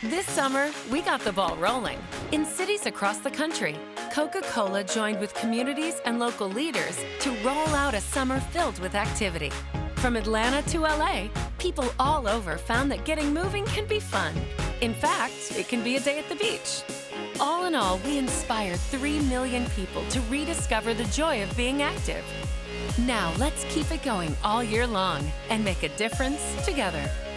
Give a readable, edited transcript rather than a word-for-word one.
This summer, we got the ball rolling. In cities across the country, Coca-Cola joined with communities and local leaders to roll out a summer filled with activity. From Atlanta to LA, people all over found that getting moving can be fun. In fact, it can be a day at the beach. All in all, we inspired 3 million people to rediscover the joy of being active. Now, let's keep it going all year long and make a difference together.